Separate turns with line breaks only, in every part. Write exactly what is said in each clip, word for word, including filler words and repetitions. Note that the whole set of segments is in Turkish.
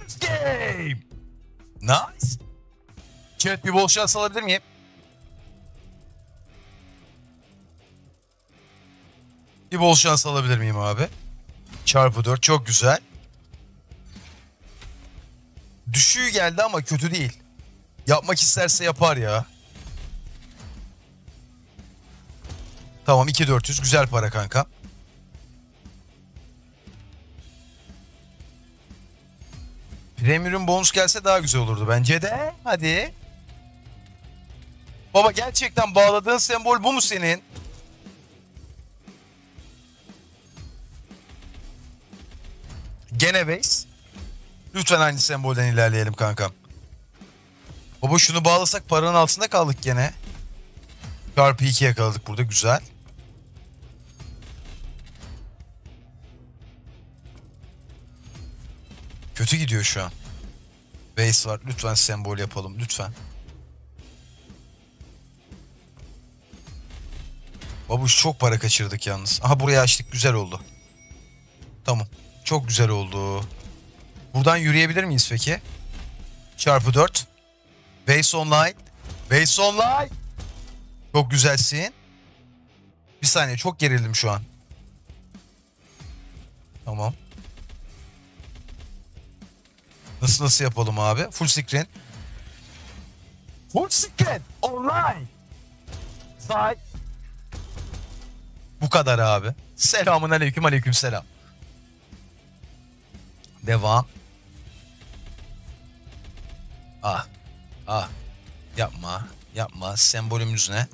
Game. Nice. Chat bir bol şans alabilir miyim? Bir bol şans alabilir miyim abi? Çarpı dört çok güzel. Düşüğü geldi ama kötü değil. Yapmak isterse yapar ya. Tamam iki bin dört yüz güzel para kanka. Premium bonus gelse daha güzel olurdu bence de. Hadi. Baba gerçekten bağladığın sembol bu mu senin? Gene base. Lütfen aynı sembolden ilerleyelim kankam. Baba şunu bağlasak paranın altında kaldık gene. Çarpı iki yakaladık burada güzel. Kötü gidiyor şu an. Base var. Lütfen sembol yapalım. Lütfen. Babuş çok para kaçırdık yalnız. Aha buraya açtık. Güzel oldu. Tamam. Çok güzel oldu. Buradan yürüyebilir miyiz peki? Çarpı dört. Base online. Base online. Çok güzelsin. Bir saniye çok gerildim şu an. Tamam. Nasıl nasıl yapalım abi? Full screen. Full screen. Online. Say. Bu kadar abi. Selamun aleyküm aleyküm selam. Devam. Ah. Ah. Yapma. Yapma. Sembolümüz ne?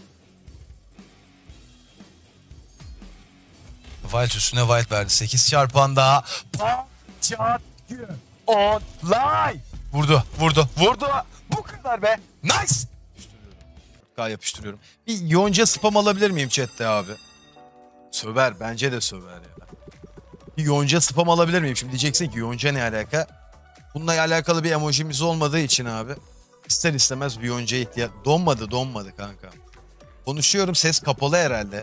Wild üstüne wild verdi. sekiz çarpan daha. Paçatkü. Online. Vurdu. Vurdu. Vurdu. Bu kadar be. Nice. K yapıştırıyorum. Bir yonca spam alabilir miyim chatte abi? Söver. Bence de söver ya. Bir yonca spam alabilir miyim? Şimdi diyeceksin ki yonca ne alaka? Bununla alakalı bir emojimiz olmadığı için abi. İster istemez bir yoncaya ihtiyaç... Donmadı donmadı kanka. Konuşuyorum ses kapalı herhalde.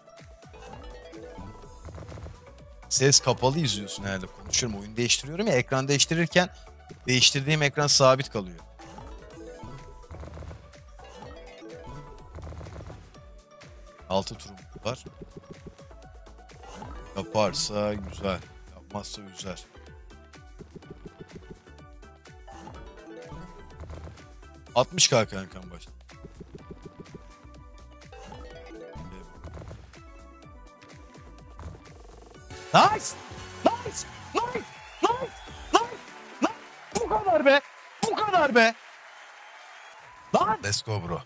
Ses kapalı izliyorsun herhalde. Konuşuyorum oyun değiştiriyorum ya. Ekran değiştirirken değiştirdiğim ekran sabit kalıyor. Altı turum var. Yaparsa güzel. Yapmazsa güzel. altmış K kankam baş. Nice! Nice! Nice! Nice! Nice! Nice! Bu kadar be! Bu kadar be! Lan! Let's go bro.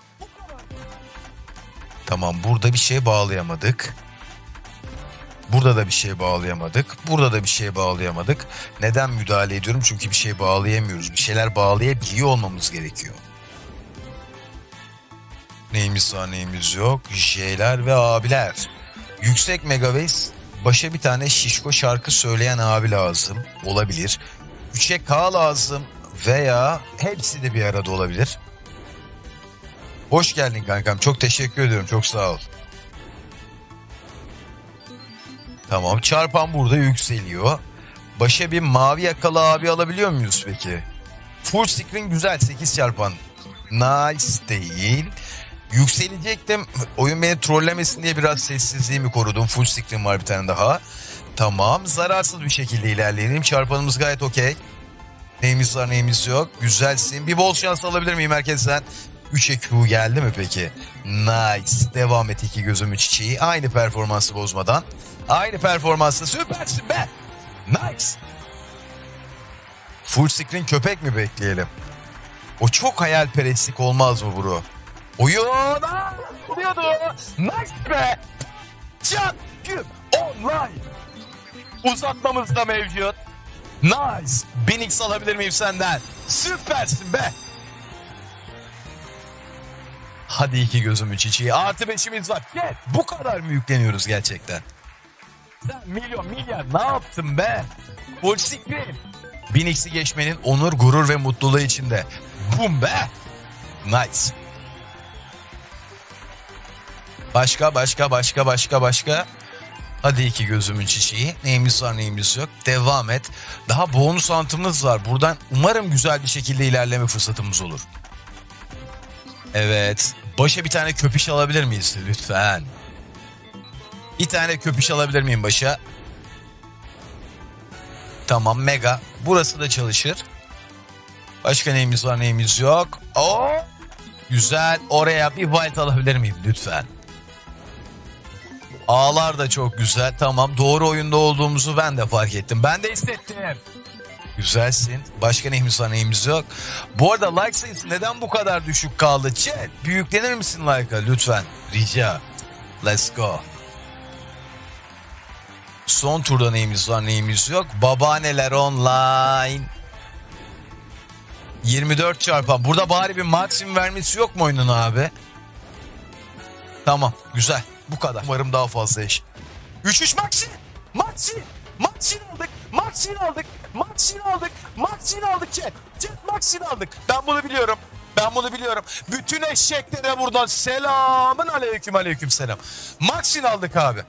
Tamam burada bir şey bağlayamadık. Burada da bir şey bağlayamadık. Burada da bir şey bağlayamadık. Neden müdahale ediyorum? Çünkü bir şey bağlayamıyoruz. Bir şeyler bağlayabiliyor olmamız gerekiyor. Neyimiz var neyimiz yok. J'ler ve abiler. Yüksek megabase. Başa bir tane şişko şarkı söyleyen abi lazım. Olabilir. üçe K lazım. Veya hepsi de bir arada olabilir. Hoş geldin kankam. Çok teşekkür ediyorum. Çok sağ ol. Tamam. Çarpan burada yükseliyor. Başa bir mavi yakalı abi alabiliyor muyuz peki? Full screen güzel. sekiz çarpan. Nice değil. Yükselecektim. Oyun beni trollemesin diye biraz sessizliğimi korudum. Full screen var bir tane daha. Tamam. Zararsız bir şekilde ilerleyelim. Çarpanımız gayet okey. Neyimiz var neyimiz yok. Güzelsin. Bir bol şans alabilir miyim herkesten? üçe Q geldi mi peki? Nice. Devam et iki gözümün çiçeği. Aynı performansı bozmadan. Aynı performansla süpersin be. Nice. Full screen köpek mi bekleyelim? O çok hayalperestlik olmaz mı bro? Oyun oluyordu. Nice be. Can gün online. Uzatmamız da mevcut. Nice. bin X alabilir miyim senden? Süpersin be. Hadi iki gözümün çiçeği. Artı beşimiz var. Gel. Bu kadar mı yükleniyoruz gerçekten? Sen milyon milyar ne yaptın be? Full screen. bin X'i geçmenin onur, gurur ve mutluluğu içinde. Bum be. Nice. Başka başka başka başka başka. Hadi iki gözümün çiçeği. Neyimiz var neyimiz yok. Devam et. Daha bonus antımız var. Buradan umarım güzel bir şekilde ilerleme fırsatımız olur. Evet. Başa bir tane köpüş alabilir miyiz lütfen? Bir tane köpüş alabilir miyim başa? Tamam mega. Burası da çalışır. Başka neyimiz var neyimiz yok. Oo, güzel. Oraya bir white alabilir miyim lütfen? Ağlar da çok güzel. Tamam, doğru oyunda olduğumuzu ben de fark ettim. Ben de hissettim. Güzelsin. Başka neyimiz var neyimiz yok. Bu arada like sayısı neden bu kadar düşük kaldı? Chat, büyüklenir misin like'a lütfen? Rica. Let's go. Son turda neyimiz var neyimiz yok. Babaanneler online. yirmi dört çarpan. Burada bari bir maksimum vermesi yok mu oyunun abi? Tamam, güzel. Bu kadar. Umarım daha fazla eş. üç üç Maxi. Maxi. Maxi aldık. Maxi aldık. Maxi aldık. Maxi aldık chat. Chat Maxi aldık. Ben bunu biliyorum. Ben bunu biliyorum. Bütün eşeklere buradan selamın aleyküm aleyküm selam. Maxi aldık abi.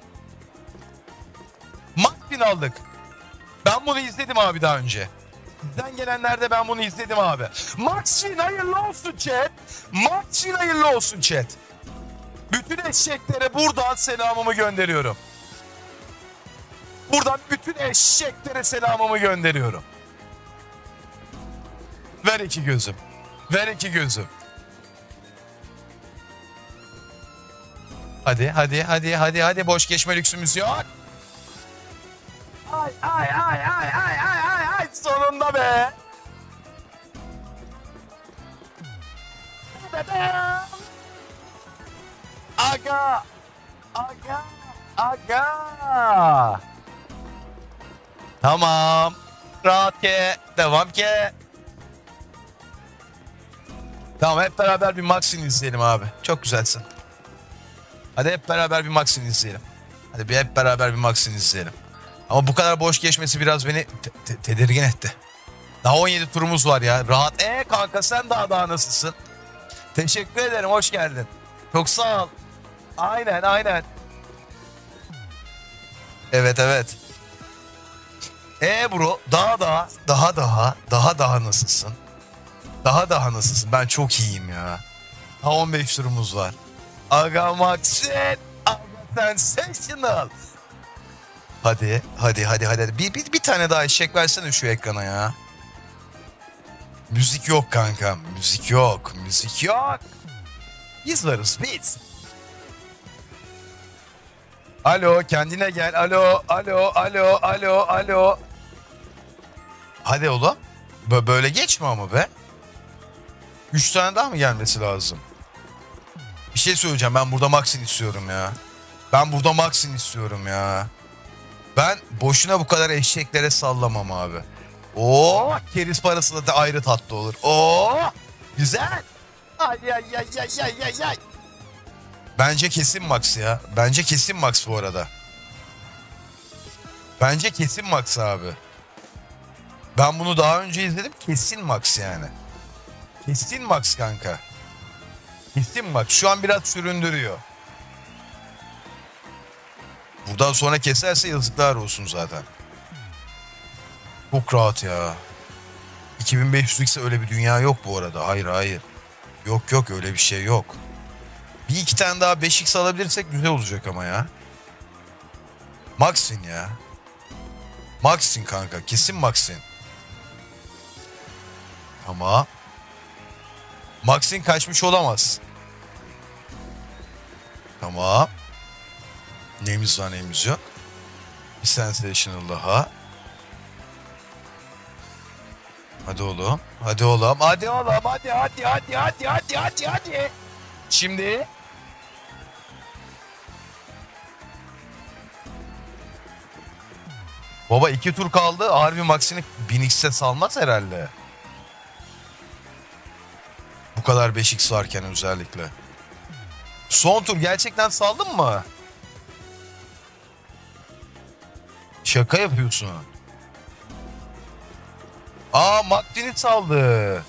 Maxi aldık. Ben bunu izledim abi daha önce. Bizden gelenlerde ben bunu izledim abi. Maxi hayırlı olsun chat. Maxi hayırlı olsun chat. Bütün eşeklere buradan selamımı gönderiyorum. Buradan bütün eşeklere selamımı gönderiyorum. Ver iki gözüm. Ver iki gözüm. Hadi hadi hadi hadi hadi boş geçme lüksümüz yok. Ay ay ay ay ay ay ay ay sonunda be. Aga. Aga. Aga. Tamam. Rahat ke. Devam ke. Tamam, hep beraber bir Max'ini izleyelim abi. Çok güzelsin. Hadi hep beraber bir Max'ini izleyelim. Hadi bir hep beraber bir Max'ini izleyelim. Ama bu kadar boş geçmesi biraz beni te- te- tedirgin etti. Daha on yedi turumuz var ya. Rahat. Eee kanka sen daha daha nasılsın? Teşekkür ederim. Hoş geldin. Çok sağ ol. Aynen aynen. Evet evet. Eee bro daha daha daha daha daha daha nasılsın? Daha daha nasılsın? Ben çok iyiyim ya. Daha on beş turumuz var. Aga Maxin. Aga sensational. Hadi hadi hadi hadi. Bir, bir, bir tane daha eşek versene şu ekrana ya. Müzik yok kanka. Müzik yok. Müzik yok. Biz varız biz. Alo kendine gel. Alo alo alo alo alo. Hadi oğlum. Bö- Böyle geçme ama be. Üç tane daha mı gelmesi lazım? Bir şey söyleyeceğim. Ben burada Max'in istiyorum ya. Ben burada Max'in istiyorum ya. Ben boşuna bu kadar eşeklere sallamam abi. Oo, keriz parası da ayrı tatlı olur. Oo, güzel. Ay ay ay ay ay ay ay. Bence kesin Max ya. Bence kesin Max bu arada. Bence kesin Max abi. Ben bunu daha önce izledim. Kesin Max yani. Kesin Max kanka. Kesin Max. Şu an biraz süründürüyor. Buradan sonra keserse yazıklar olsun zaten. Çok rahat ya. iki bin beş yüz ise öyle bir dünya yok bu arada. Hayır hayır. Yok yok öyle bir şey yok. Bir iki tane daha beş x alabilirsek güzel olacak ama ya. Max'in ya. Max'in kanka. Kesin Max'in. Ama Max'in kaçmış olamaz. Tamam. Neyimiz var neyimiz yok. Bir sensational daha. Hadi oğlum. Hadi oğlum. Hadi oğlum. Hadi hadi hadi hadi hadi hadi hadi. Şimdi. Baba iki tur kaldı. Harbi Max'ini bin x'e salmaz herhalde. Bu kadar beş x varken özellikle. Son tur gerçekten saldın mı? Şaka yapıyorsun. Aa Makdin'i saldı.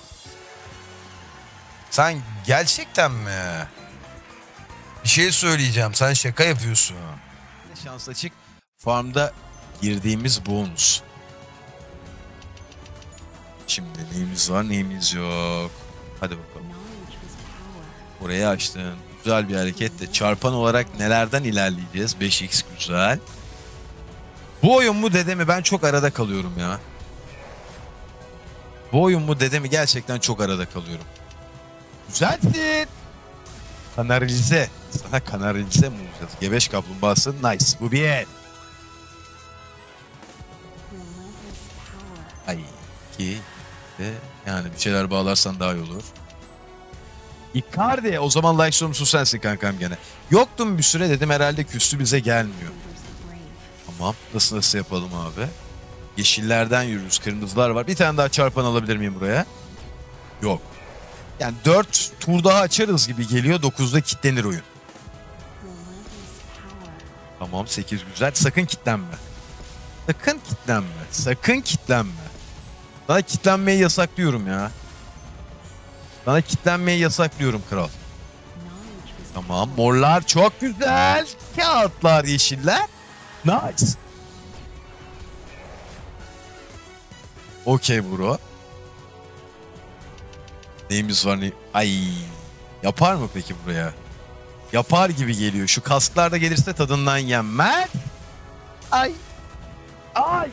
Sen gerçekten mi? Bir şey söyleyeceğim. Sen şaka yapıyorsun. Şans açık. farmda girdiğimiz bonus. Şimdi neyimiz var neyimiz yok. Hadi bakalım. Orayı açtın. Güzel bir hareketle. Çarpan olarak nelerden ilerleyeceğiz? beş x güzel. Bu oyun mu dede mi? Ben çok arada kalıyorum ya. Bu oyun mu dede mi? Gerçekten çok arada kalıyorum. Güzelsin. Kanalize. Sana kanalize mi olacağız? Gebeş kaplumbağası. Nice. Bu bir el. Ay. İki. De, yani bir şeyler bağlarsan daha iyi olur. Icardi. O zaman like sorumlusu sensin kankam gene. Yoktum bir süre dedim herhalde küstü bize gelmiyor. Tamam. Nasıl nasıl yapalım abi? Yeşillerden yürürüz. Kırmızılar var. Bir tane daha çarpan alabilir miyim buraya? Yok. Yani dört tur daha açarız gibi geliyor. dokuzda kilitlenir oyun. Tamam sekiz güzel. Sakın kilitlenme. Sakın kilitlenme. Sakın kilitlenme. Sana kilitlenmeyi yasaklıyorum ya. Sana kilitlenmeyi yasaklıyorum kral. Tamam morlar çok güzel. Kağıtlar yeşiller. Nice. Okey bro. Neyimiz var ne? Ay. Yapar mı peki buraya? Yapar gibi geliyor. Şu kasklar da gelirse tadından yenmez. Ay. Ay.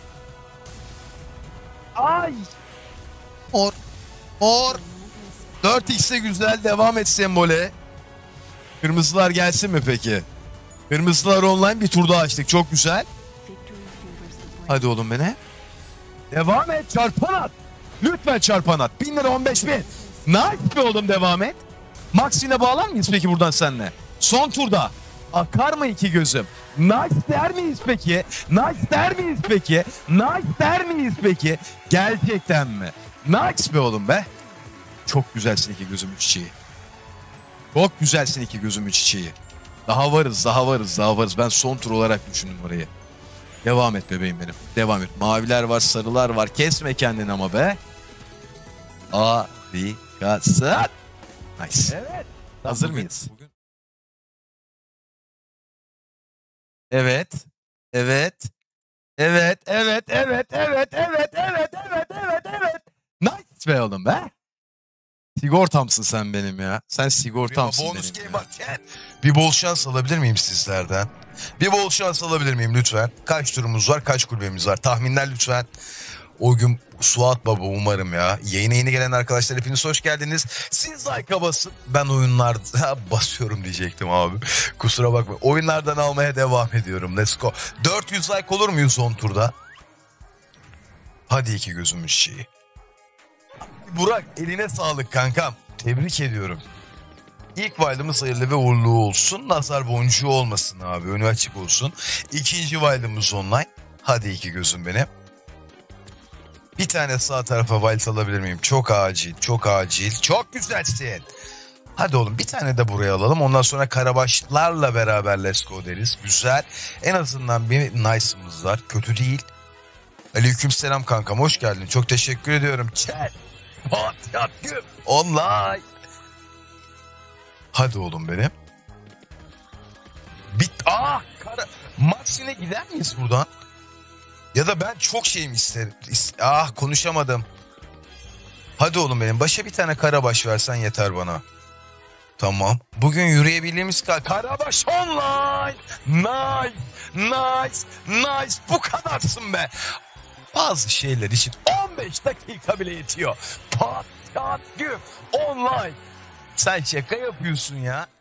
Ay. Mor. Mor. dört x'e güzel devam et sembole. Kırmızılar gelsin mi peki? Kırmızılar online bir tur daha açtık. Çok güzel. Hadi oğlum beni. Devam et çarpan at. Lütfen çarpan at. bin lira on beş bin. Nice be oğlum devam et. Maxine bağlar mıyız peki buradan seninle? Son turda. Akar mı iki gözüm? Nice der miyiz peki? Nice der miyiz peki? Nice der miyiz peki? Gerçekten mi? Nice be oğlum be. Çok güzelsin iki gözümün çiçeği. Çok güzelsin iki gözümün çiçeği. Daha varız, daha varız, daha varız. Ben son tur olarak düşündüm orayı. Devam et bebeğim benim. Devam et. Maviler var, sarılar var. Kesme kendini ama be. Harikasın. Nice. Evet. Hazır mıyız? Bugün... Evet. Evet. Evet, evet, evet, evet, evet, evet, evet, evet, evet. Nice be oğlum be. Sigortamsın sen benim ya. Sen sigortamsın benim. Bonus game varken bir bol şans alabilir miyim sizlerden? Bir bol şans alabilir miyim lütfen? Kaç turumuz var, kaç kulübemiz var? Tahminler lütfen. O gün Suat Baba umarım ya. Yayına yeni gelen arkadaşlar hepiniz hoş geldiniz. Siz like'a basın. Ben oyunlarda basıyorum diyecektim abi. Kusura bakma. Oyunlardan almaya devam ediyorum. Let's go. dört yüz like olur muyuz son turda? Hadi iki gözümün şeyi. Burak eline sağlık kankam. Tebrik ediyorum. İlk wild'ımız hayırlı ve uğurlu olsun. Nazar boncuğu olmasın abi. Önü açık olsun. İkinci wild'ımız online. Hadi iki gözüm benim. Bir tane sağ tarafa wild alabilir miyim? Çok acil, çok acil. Çok güzelsin. Hadi oğlum bir tane de buraya alalım. Ondan sonra karabaşlarla beraber let's go deriz. Güzel. En azından bir nice'ımız var. Kötü değil. Aleykümselam kankam. Hoş geldin. Çok teşekkür ediyorum. Chat. Pat online. Hadi oğlum benim. Bit. Ah! Kara... Maksim'e gider miyiz buradan? Ya da ben çok şey mi isterim? Ah konuşamadım. Hadi oğlum benim. Başa bir tane karabaş versen yeter bana. Tamam. Bugün yürüyebildiğimiz ka karabaş online. Nice. Nice. Nice. Bu kadarsın be. Bazı şeyler için on beş dakika bile yetiyor. Pat pat güm online. Sen şaka yapıyorsun ya.